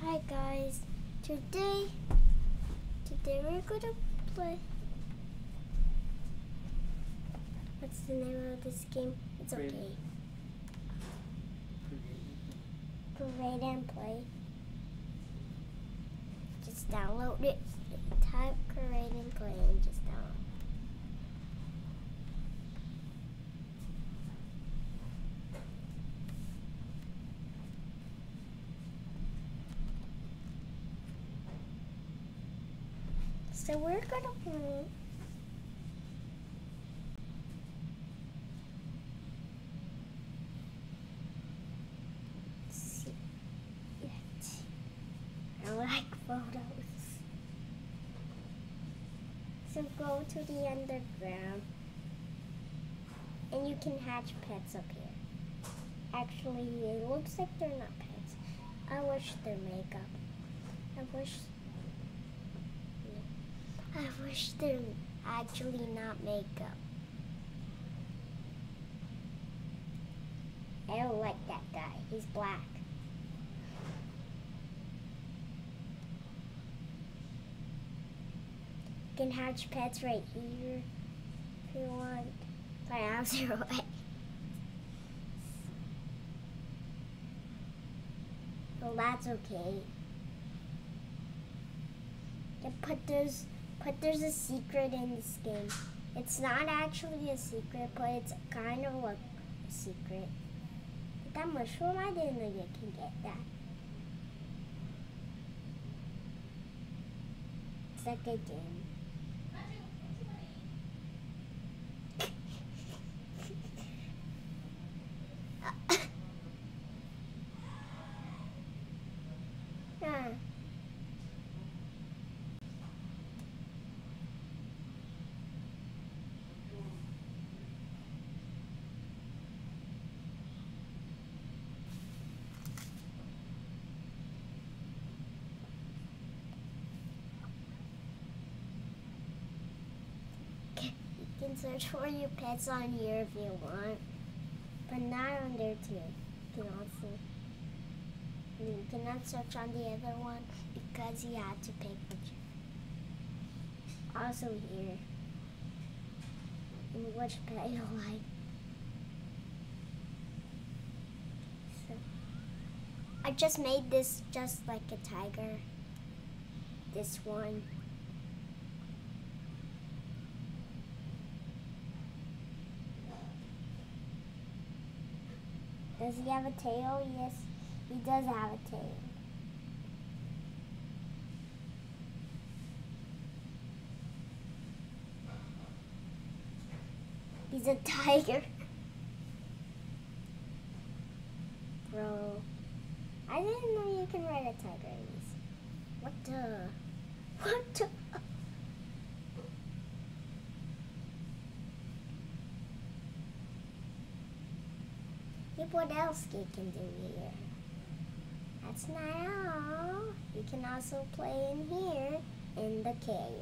Hi guys, today we're gonna play. What's the name of this game? It's okay. Create and play. Just download it. Type create and play and just download. So we're gonna play. See it. I like photos. So go to the underground, and you can hatch pets up here. Actually, it looks like they're not pets. I wish they're makeup. I wish they're actually not makeup. I don't like that guy. He's black. You can hatch pets right here if you want. But I have 0 eggs. Well, that's okay. Yeah, but there's a secret in this game. It's not actually a secret, but it's kind of like a secret. But that mushroom, I didn't know you can get that. It's like a game. You can search for your pets on here if you want, but not on there too. You cannot search on the other one because you had to pay for it. Also here, and which pet you like. So, I just made this just like a tiger. This one. Does he have a tail? Yes, he does have a tail. He's a tiger. Bro, I didn't know you can ride a tiger in this. What the? What the? What else you can do here? That's not all. You can also play in here in the cave.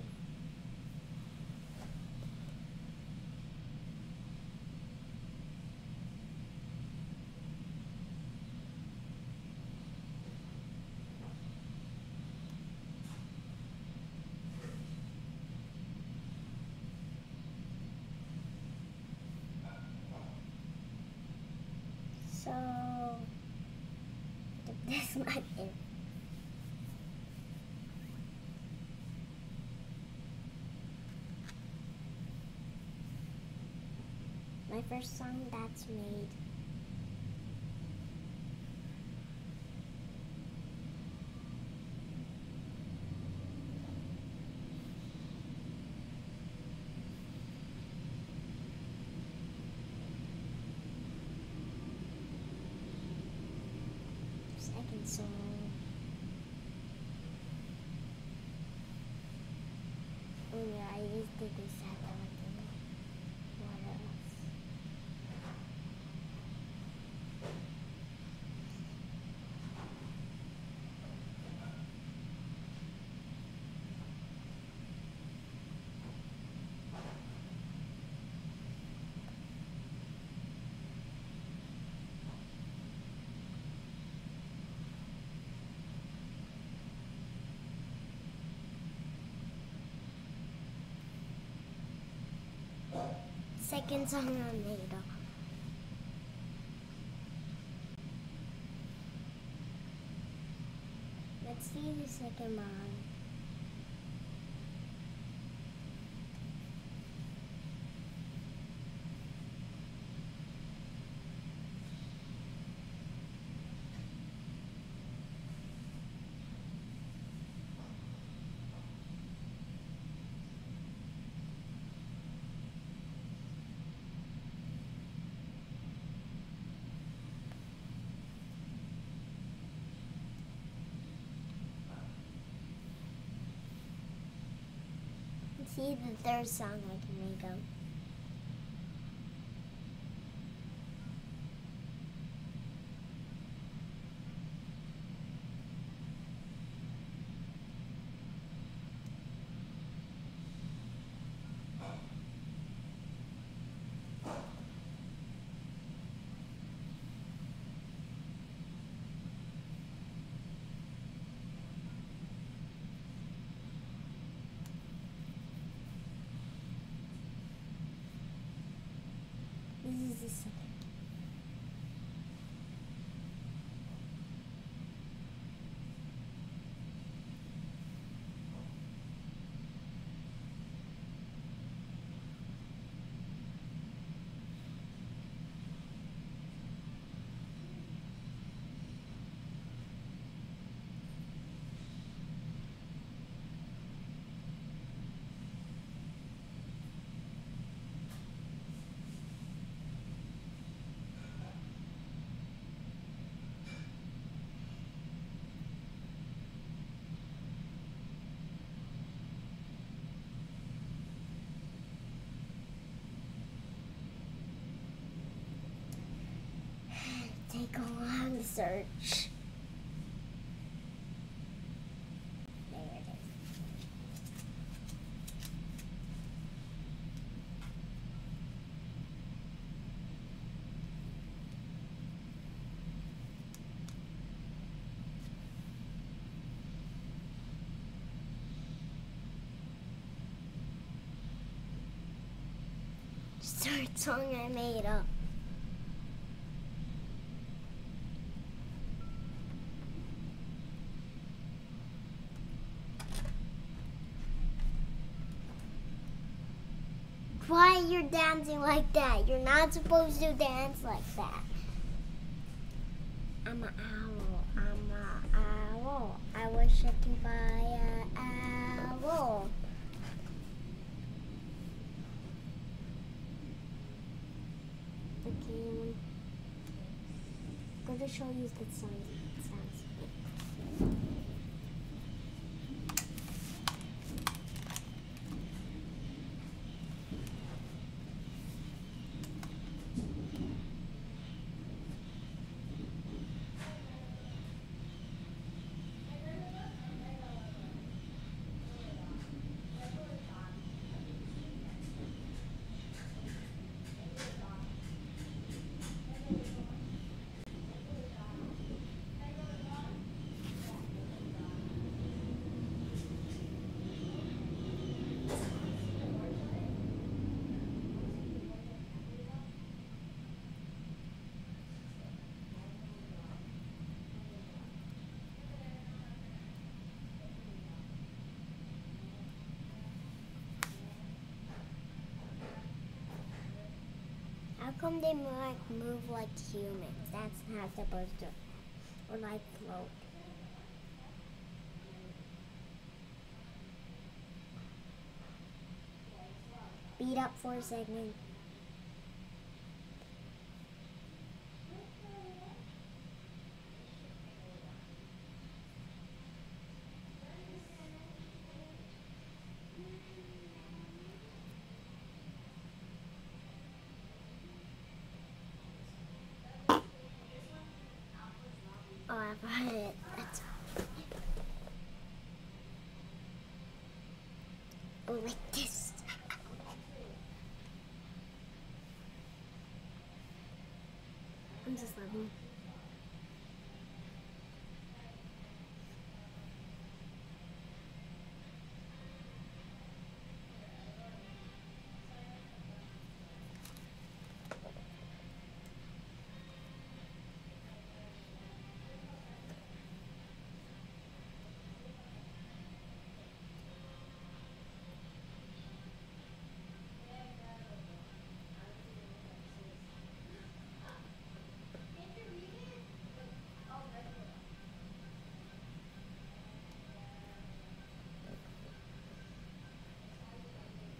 So, this might be. My first song that's made. Second song. Oh yeah, I used to do that one. What else? second song I made up. Let's see the second one. See the third song I can make up. This is the second. Take a long search. There it is. Third song I made up. Why you're dancing like that? You're not supposed to dance like that. I'm an owl. I'm an owl. I was shaken by an owl. Okay. I'm gonna show you the sounds. How come they move like humans? That's not supposed to. Or like float. Speed up for a second. Oh, I brought it. That's all. Oh, like this. I'm just loving.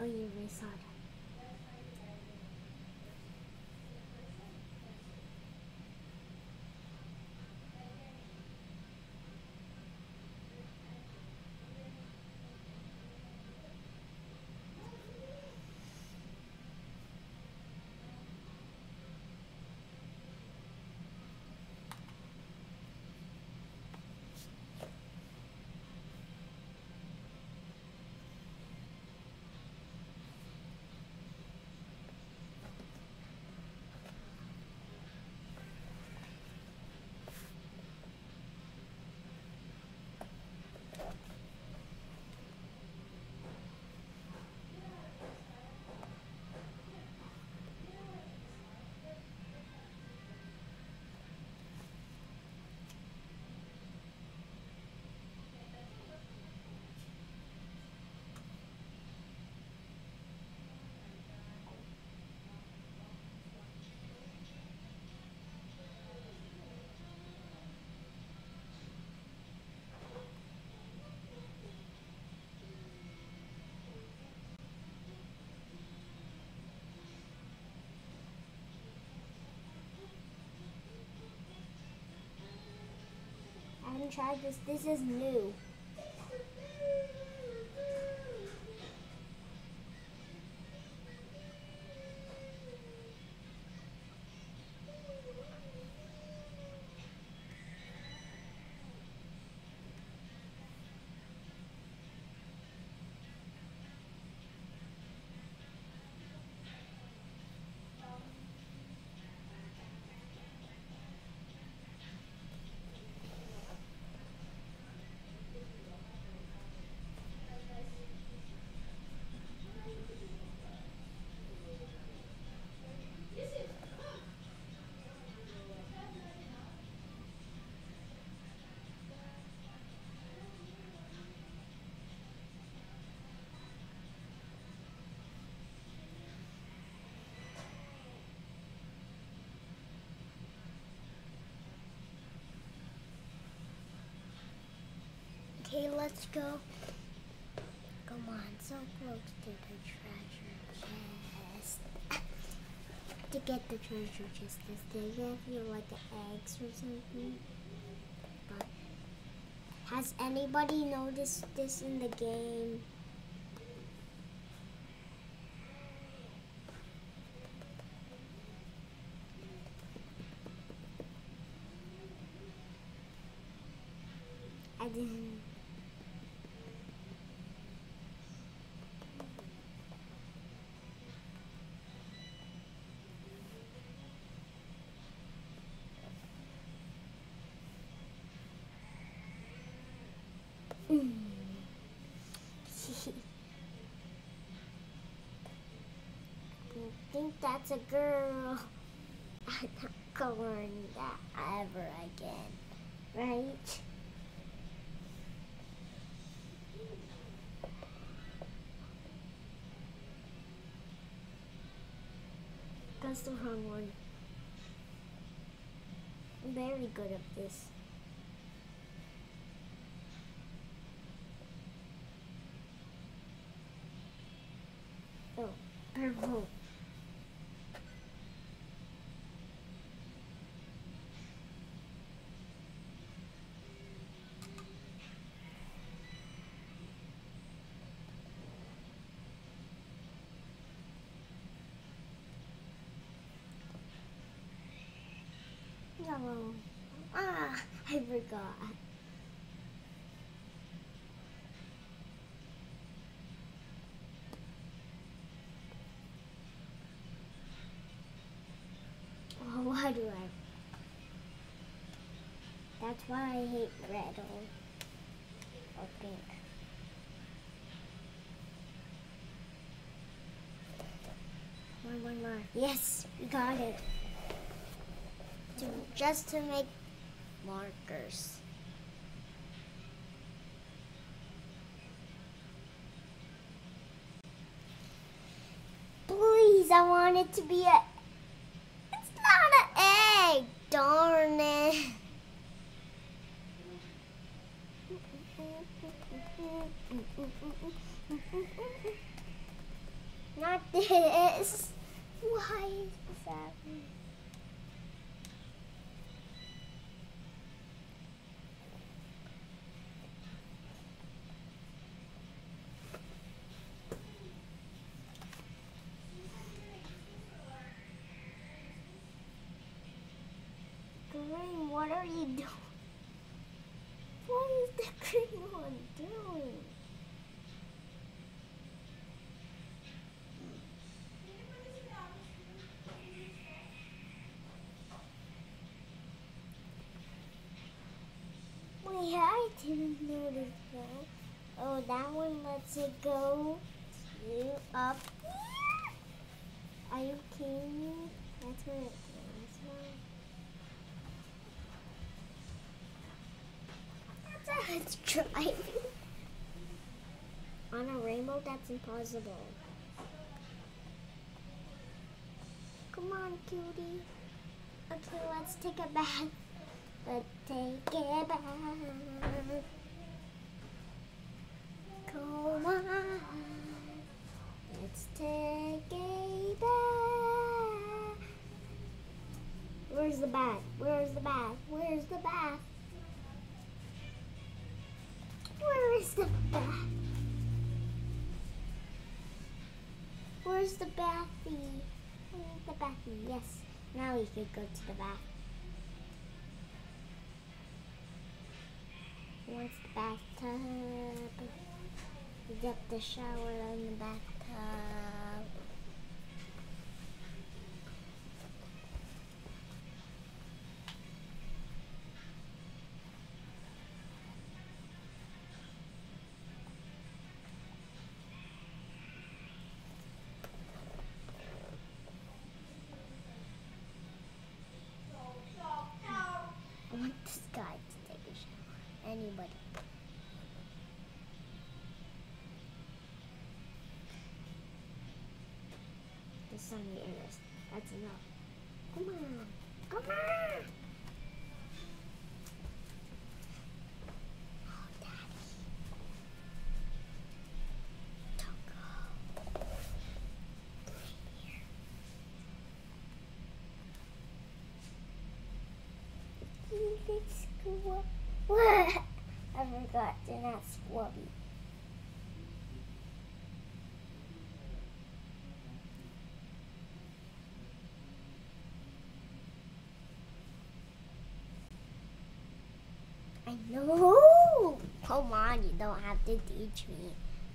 Oh, you already saw that. I haven't tried this. This is new. Okay, let's go. Come on, so close to the treasure chest. To get the treasure chest, they give you like the eggs or something. But has anybody noticed this in the game? I didn't. I think that's a girl. I'm not going that ever again, right? That's the wrong one. I'm very good at this. Oh, purple. Yellow. Ah, I forgot. Oh, why do I? That's why I hate red or pink. One more. Yes, we got it. Just to make markers. Please, I want it to be a... It's not an egg, darn it. Not this. Why is this happening? Green, what are you doing? What is the green one doing? Wait, I didn't notice that. Oh, that one lets it go to up here? Are you kidding me? That's where it goes now. That's how it's driving. On a rainbow, that's impossible. Come on, cutie. Okay, let's take a bath. Let's take a bath. Come on. Let's take a bath. Where's the bath? Where's the bath? Where's the bath? Where is the bath? Where's the bathy? Where's the bathy? Yes. Now we could go to the bath. Once the bathtub. We get the shower in the bathtub. I want this guy to take a shower. Anybody. There's some ears. That's enough. Come on. Come on. Oh, Daddy. Don't go. It's squab. What? I forgot. They're not squabby. I know. Come on, you don't have to teach me.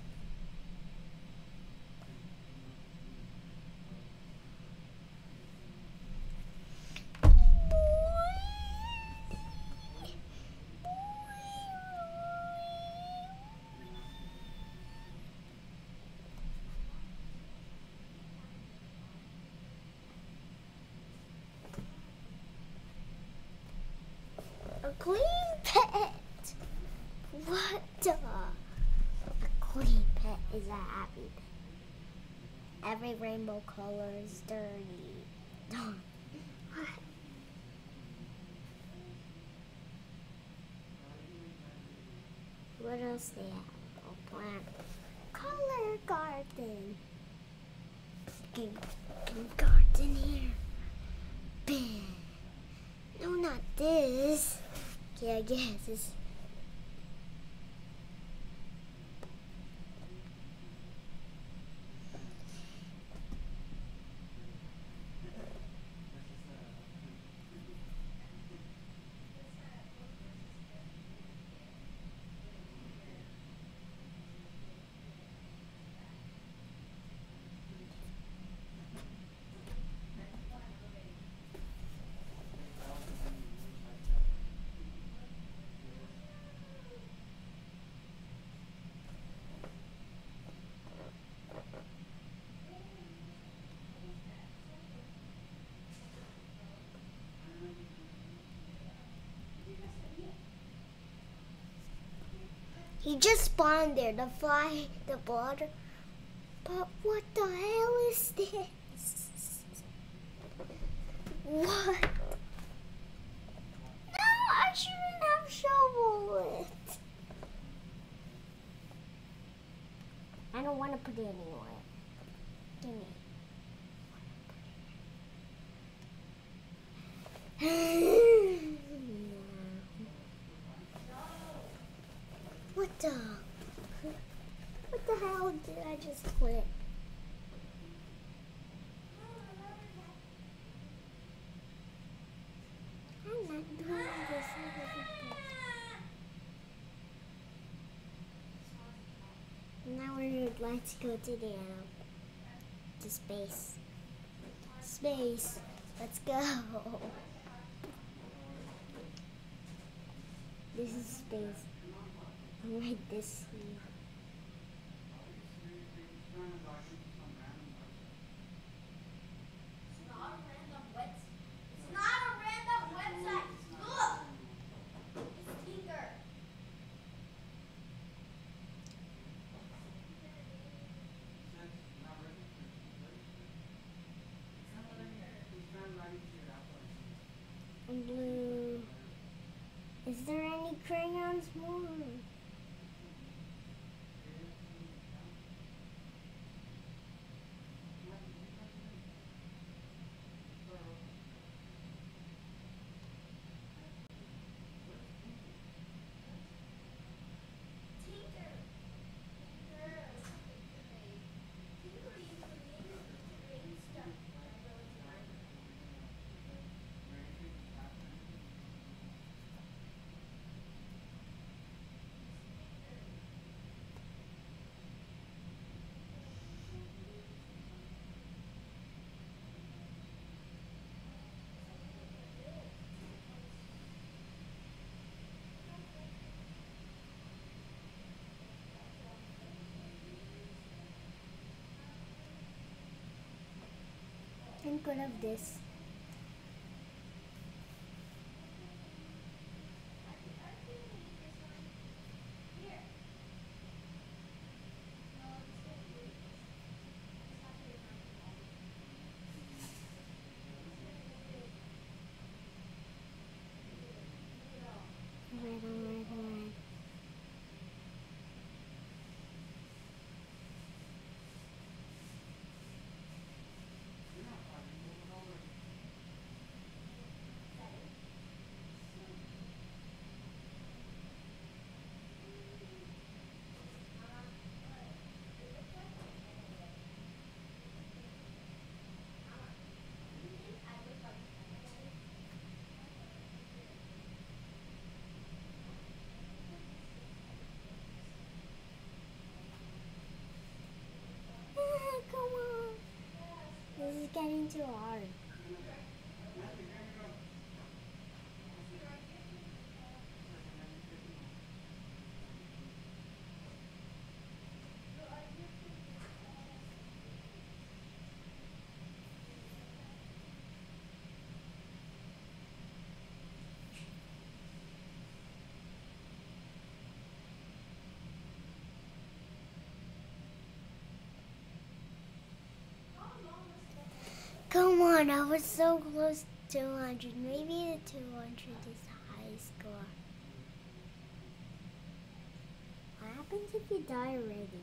A clean pet. What the? A clean pet is a happy pet. Every rainbow color is dirty. What else they have? A plant. Color garden. Garden here. Bam. No, not this. Okay, I guess it's. He just spawned there, the fly, the water. But what the hell is this? What? No, I shouldn't have shoveled it. I don't want to put it anywhere. Give me. What the? What the hell did I just click? I'm not doing this. Now let's go to the space. Space. Let's go. This is space. I'll write this here. Blue. Is there any crayons more? Think good of this. Alright. Come on. This is getting too hard. Come on, I was so close to 200. Maybe the 200 is the highest score. What happens if you die already?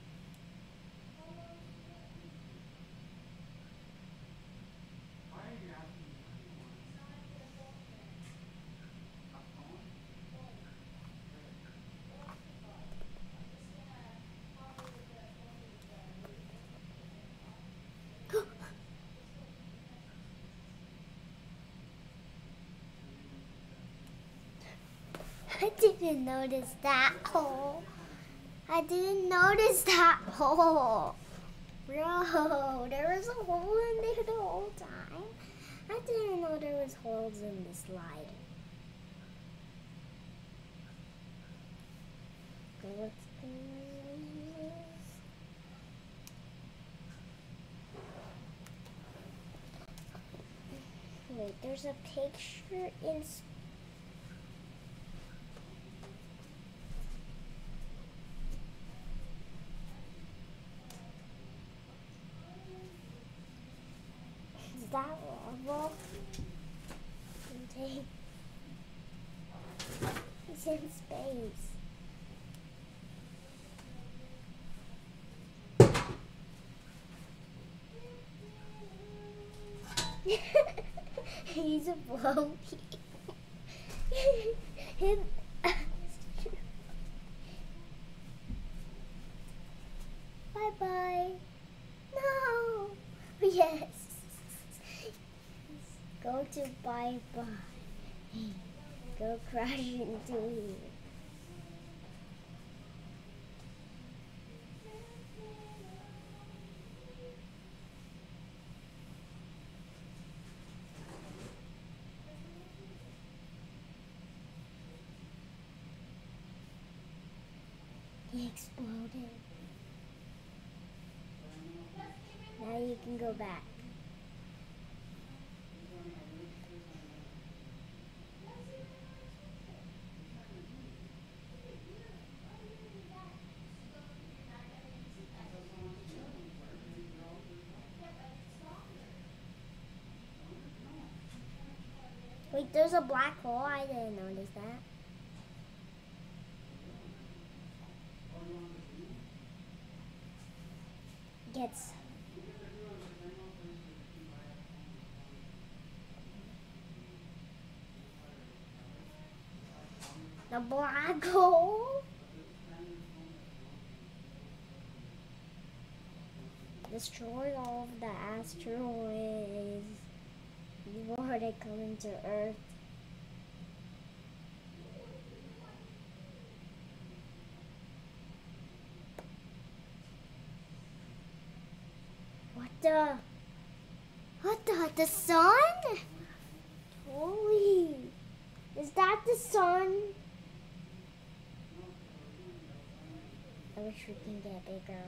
I didn't notice that hole. I didn't notice that hole. Bro, there was a hole in there the whole time. I didn't know there was holes in the slide. Let's do this. Wait, there's a picture in space. That level contains it's in space. He's a floaty. Him. Bye bye. No. Yes. Go to bye bye. Go crash into here. He exploded. Now you can go back. Wait, there's a black hole? I didn't notice that. Gets the black hole? Destroy all of the asteroids before they come into Earth. The sun? Holy, is that the sun? I wish we can get bigger.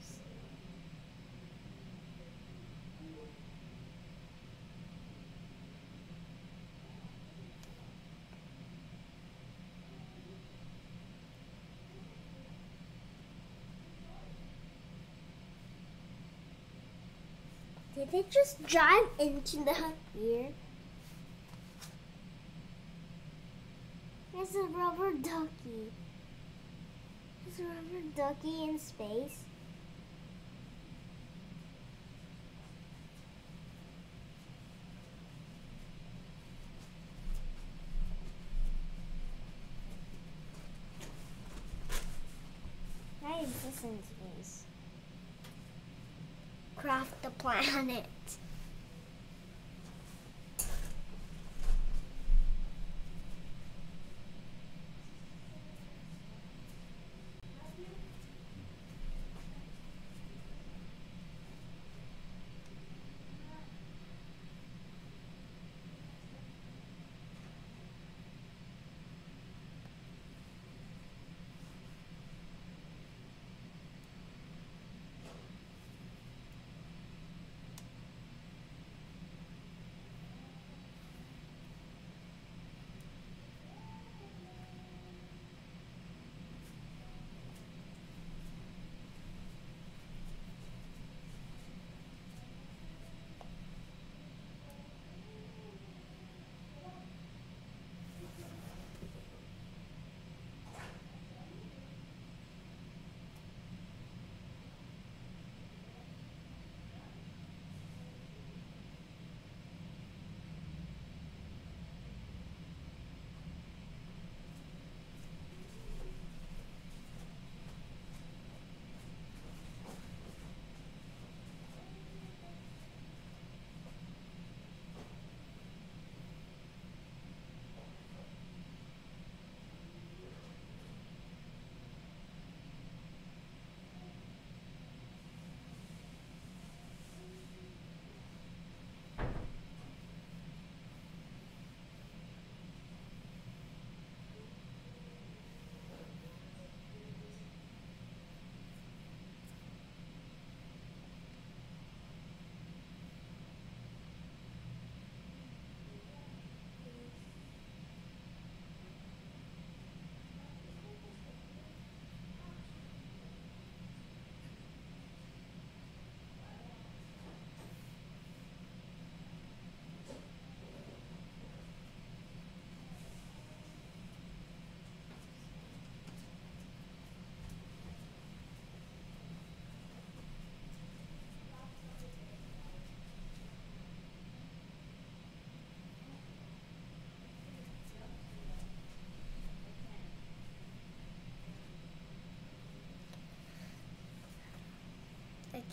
Did it just drive into the here? There's a rubber ducky. There's a rubber ducky in space. Why is this in space? Craft the planet.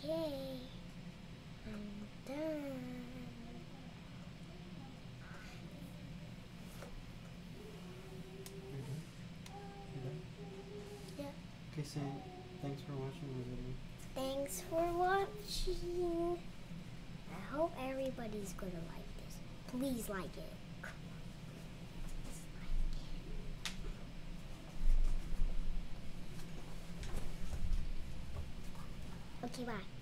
Okay. I'm done. You done? Yeah. Okay, say thanks for watching the video. Thanks for watching. I hope everybody's gonna like this. Please like it. Please like it. Okay, bye.